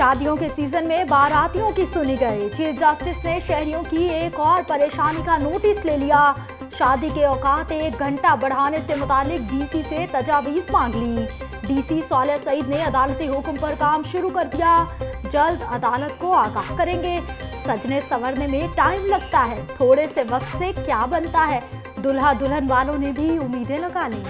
शादियों के सीजन में बारातियों की सुनी गई। चीफ जस्टिस ने शहरियों की एक और परेशानी का नोटिस ले लिया। शादी के औकात 1 घंटा बढ़ाने से मुतालिक डीसी से तजावीज़ मांग ली। डीसी सौले सईद ने अदालती हुक्म पर काम शुरू कर दिया। जल्द अदालत को आगाह करेंगे। सजने संवरने में टाइम लगता है, थोड़े से वक्त से क्या बनता है। दुल्हा दुल्हन वालों ने भी उम्मीदें लगा ली।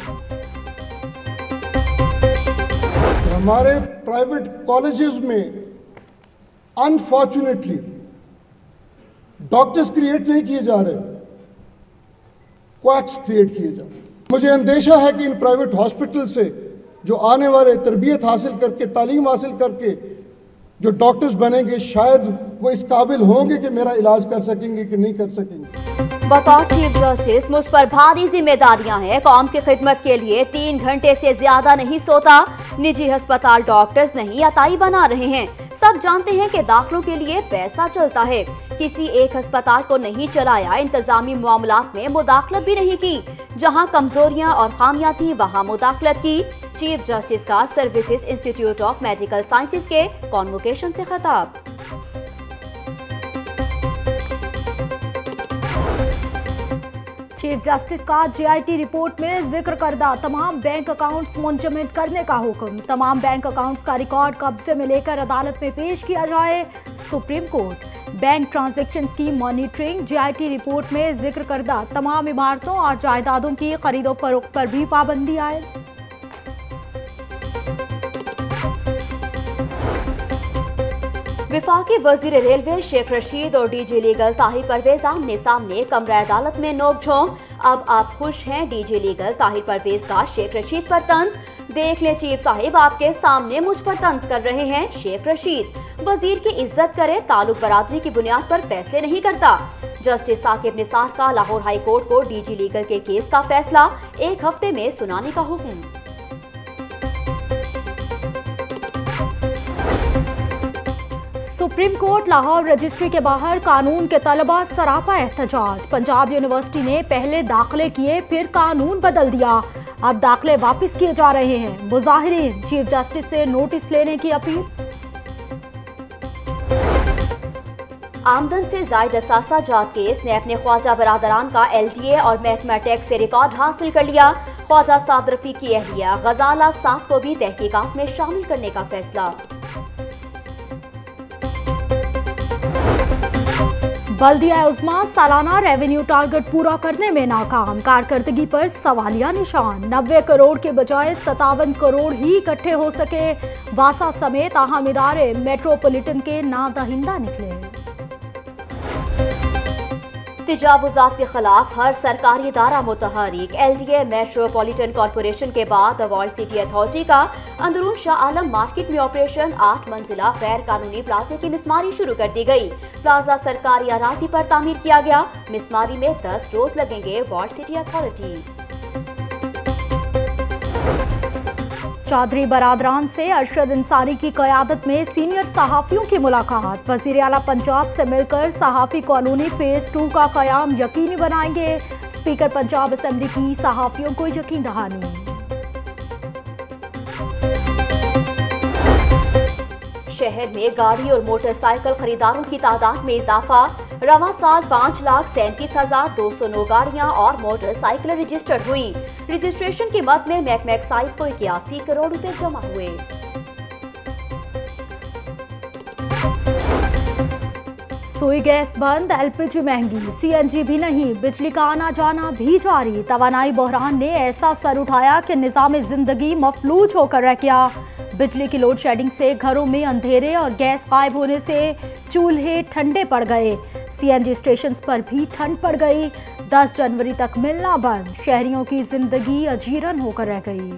हमारे प्राइवेट कॉलेजेस में अनफॉर्चुनेटली डॉक्टर्स क्रिएट नहीं किए जा रहे, क्वैक्स क्रिएट किए जा रहे। मुझे अंदेशा है कि इन प्राइवेट हॉस्पिटल से जो आने वाले तरबियत हासिल करके, तालीम हासिल करके जो डॉक्टर्स बनेंगे, शायद वो इस काबिल होंगे कि मेरा इलाज कर सकेंगे कि नहीं कर सकेंगे। बतौर चीफ जस्टिस मुझ पर भारी जिम्मेदारियां हैं। कौम की खिदमत के लिए 3 घंटे से ज्यादा नहीं सोता। निजी अस्पताल डॉक्टर्स नहीं अताई बना रहे हैं। सब जानते हैं कि दाखिलों के लिए पैसा चलता है। किसी एक अस्पताल को नहीं चलाया, इंतजामी मामलात में मुदाखलत भी नहीं की। जहां कमजोरियां और खामियां थी वहां मुदाखलत की। चीफ जस्टिस का services institute of medical sciences के कॉन्वोकेशन से खिताब। चीफ जस्टिस का जीआईटी रिपोर्ट में जिक्र करदा तमाम बैंक अकाउंट्स मुंजमद करने का हुक्म। तमाम बैंक अकाउंट्स का रिकॉर्ड कब्जे में लेकर अदालत में पेश किया जाए। सुप्रीम कोर्ट बैंक ट्रांजैक्शंस की मॉनिटरिंग। जीआईटी रिपोर्ट में जिक्र करदा तमाम इमारतों और जायदादों की खरीदो फरोख्त पर भी पाबंदी आए। विफाकी वजीर रेलवे शेख रशीद और डीजी लीगल ताहिर परवेज आमने सामने कमरा अदालत में नोक-झोंक। अब आप खुश हैं? डीजी लीगल ताहिर परवेज का शेख रशीद पर तंज। देख ले चीफ साहिब, आपके सामने मुझ पर तंज कर रहे हैं। शेख रशीद वजीर की इज्जत करे, ताल्लुक बरादरी की बुनियाद पर फैसले नहीं करता। जस्टिस साकिब निसार का लाहौर हाई कोर्ट को डीजी लीगल के केस का फैसला 1 हफ्ते में सुनाने का हुक्म। सुप्रीम कोर्ट लाहौर रजिस्ट्री के बाहर कानून के तलबा सरापा एहतजाज। पंजाब यूनिवर्सिटी ने पहले दाखिले किए, फिर कानून बदल दिया। अब दाखिले वापस किए जा रहे हैं। मुजाहिरीन चीफ जस्टिस से नोटिस लेने की अपील। आमदन से जायद असासा जात केस ने अपने ख्वाजा बरादरान का LTA और महकमा टैक्स से रिकॉर्ड हासिल कर लिया। ख्वाजा साद रफीक की अहलिया गजाला साद को भी तहकीकात में शामिल करने का फैसला। बल्दिया उज़्मा सालाना रेवेन्यू टारगेट पूरा करने में नाकाम। कारकर्दगी पर सवालिया निशान। 90 करोड़ के बजाय 57 करोड़ ही इकट्ठे हो सके। वासा समेत अहम इदारे मेट्रोपॉलिटन के नादहिंदा निकले। तजावुज़ात के खिलाफ हर सरकारी इदारा मुतहरिक। LDA मेट्रोपॉलिटन कॉरपोरेशन के बाद वर्ल्ड सिटी अथॉरिटी का अंदरून शाह आलम मार्केट में ऑपरेशन 8 मंजिला गैर कानूनी प्लाजे की मिसमारी शुरू कर दी गई। प्लाजा सरकारी अराजी पर तामीर किया गया। मिसमारी में 10 रोज लगेंगे। World city authority. चौधरी बरादरान से अरशद अंसारी की क़यादत में सीनियर सहाफ़ियों की मुलाकात। वज़ीर आला पंजाब से मिलकर सहाफ़ी कॉलोनी फेज़ 2 का क़याम यकीनी बनाएंगे। स्पीकर पंजाब असेंबली की सहाफ़ियों को यकीन दहानी। शहर में गाड़ी और मोटरसाइकिल खरीदारों की तादाद में इजाफा। रवां साल 5,37,209 गाड़ियां और मोटरसाइकिलें रजिस्टर्ड हुई। रजिस्ट्रेशन की मद में महकमा एक्साइज को 81 करोड़ रुपए जमा हुए। सुई गैस बंद, LPG महंगी, CNG भी नहीं, बिजली का आना जाना भी जारी। तवानाई बहरान ने ऐसा सर उठाया कि निज़ाम जिंदगी मफलूज होकर रह गया। बिजली की लोड शेडिंग से घरों में अंधेरे और गैस गायब होने से चूल्हे ठंडे पड़ गए। CNG स्टेशन पर भी ठंड पड़ गई। 10 जनवरी तक मिलना बंद। शहरियों की जिंदगी अजीरन होकर रह गई।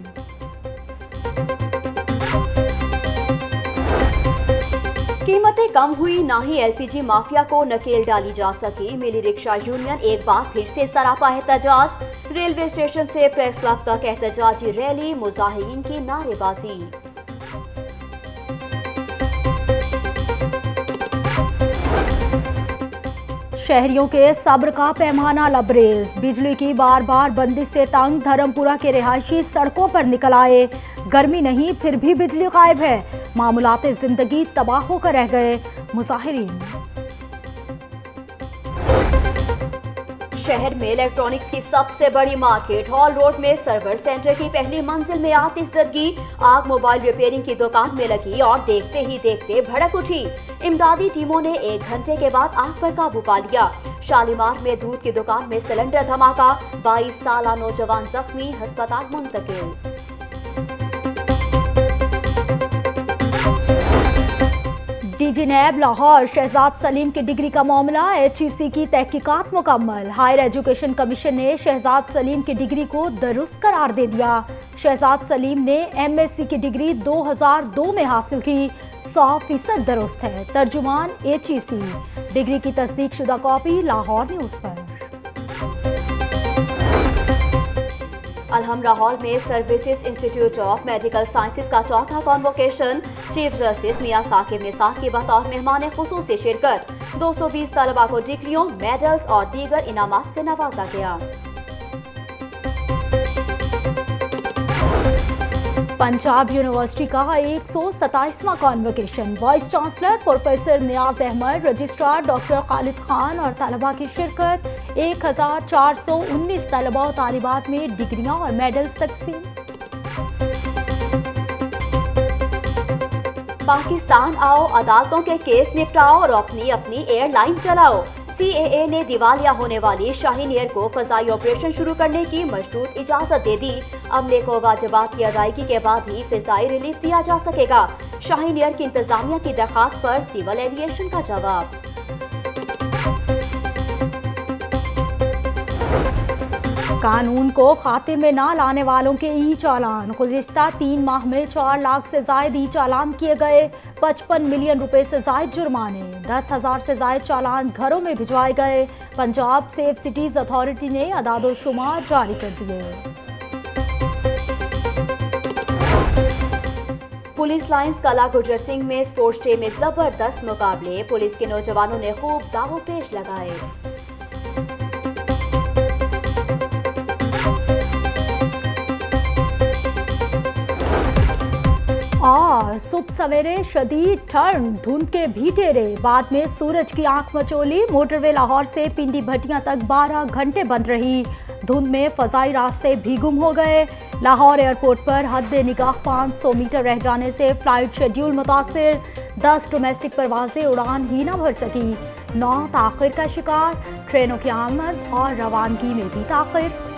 कीमतें कम हुई, ना ही LPG माफिया को नकेल डाली जा सकी। मिली रिक्शा यूनियन एक बार फिर से सरापा एहतजाज। रेलवे स्टेशन से प्रेस क्लब तक एहतजाजी रैली, मुजाहिरीन की नारेबाजी। शहरियों के सब्र का पैमाना लबरेज। बिजली की बार बार बंदिश से तंग धर्मपुरा के रिहायशी सड़कों पर निकल आए। गर्मी नहीं फिर भी बिजली गायब है। मामूलाते जिंदगी तबाह होकर रह गए मुजाहिरीन। शहर में इलेक्ट्रॉनिक्स की सबसे बड़ी मार्केट हॉल रोड में सर्वर सेंटर की पहली मंजिल में आतिशज़दगी। आग मोबाइल रिपेयरिंग की दुकान में लगी और देखते ही देखते भड़क उठी। इमदादी टीमों ने 1 घंटे के बाद आग पर काबू पा लिया। शालीमार में दूध की दुकान में सिलेंडर धमाका। 22 साला नौजवान जख्मी, अस्पताल मुंतकिल। डीजी नैब लाहौर शहजाद सलीम की डिग्री का मामला। HEC की तहकीकात मुकम्मल। हायर एजुकेशन कमीशन ने शहजाद सलीम की डिग्री को दुरुस्त करार दे दिया। शहजाद सलीम ने MSc की डिग्री 2002 में हासिल की, 100% दुरुस्त है। तर्जुमान HEC। डिग्री की तस्दीक शुदा कॉपी लाहौर न्यूज़ पर। अलहमरा हॉल में services institute of medical sciences का चौथा convocation. Chief justice Mian Saqib Nisar की बतौर मेहमान खुसूसी शिरकत। 220 तलबा को डिग्रियों, मेडल्स और दीगर इनामात से नवाजा गया। पंजाब यूनिवर्सिटी का 127वां convocation. Vice chancellor professor Niaz Ahmad, registrar doctor Khalid Khan और तलबा की शिरकत। 1419 तलबा और तालिबात में डिग्रियां और मेडल्स तकसीम। पाकिस्तान आओ, अदालतों के केस निपटाओ और अपनी अपनी एयरलाइन चलाओ। CAA ने दिवालिया होने वाली शाहीन एयर को फजाई ऑपरेशन शुरू करने की मशरूत इजाजत दे दी। अमले को वाजिबात की अदायगी के बाद ही फिजाई रिलीफ दिया जा सकेगा। शाहीन एयर की इंतजामिया की दरखास्त पर सिविल एविएशन का जवाब। कानून को खातिर में ना लाने वालों के E-challan। गुज़िश्ता 3 माह में 4 लाख से जायद E-challan किए गए। 55 मिलियन रुपए से जायद जुर्माने। 10,000 से जायद चालान घरों में भिजवाए गए। पंजाब सेफ सिटीज अथॉरिटी ने अदादोशुमार जारी कर दिए। पुलिस लाइंस कला गुजर सिंह में स्पोर्ट्स डे में जबरदस्त मुकाबले। पुलिस के नौजवानों ने खूब दावों पेश लगाए। और सुबह सवेरे शदीद ठंड, धुंध के भी टेरे, बाद में सूरज की आंख मचोली। मोटरवे लाहौर से पिंडी भट्टियां तक 12 घंटे बंद रही। धुंध में फजाई रास्ते भी गुम हो गए। लाहौर एयरपोर्ट पर हद निगाह 500 मीटर रह जाने से फ्लाइट शेड्यूल मुतासिर। 10 डोमेस्टिक परवाजें उड़ान ही न भर सकी। 9 ताख़िर का शिकार। ट्रेनों की आमद और रवानगी में भी ताख़िर।